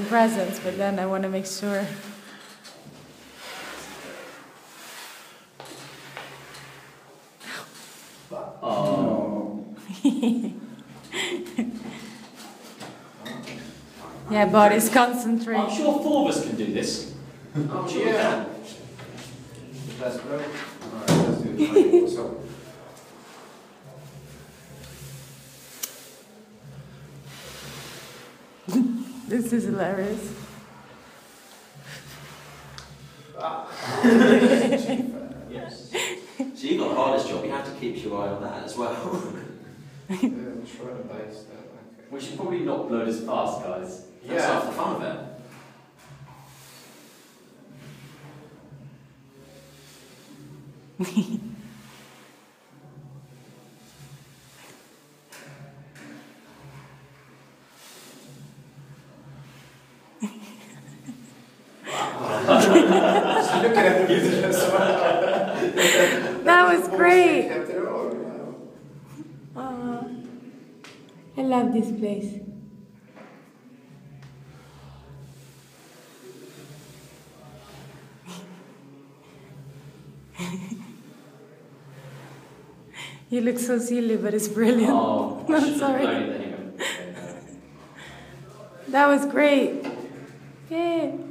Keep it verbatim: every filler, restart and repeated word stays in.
presents, but then I want to make sure. Oh. Yeah, body's concentrate. I'm sure four of us can do this. I'm sure we Yeah. can. That's great. Alright, let's do it. So. This is hilarious. Yes. So you got the hardest job. You have to keep your eye on that as well. Yeah, try to base that. Okay. We should probably not blow this fast, guys. That's Yeah. half the fun of it. Look at it as well. That was great. Kept it all. Wow. Uh, I love this place. You look so silly, but it's brilliant. Oh, I I'm shouldn't have sorry. blown it then. That was great. Yeah.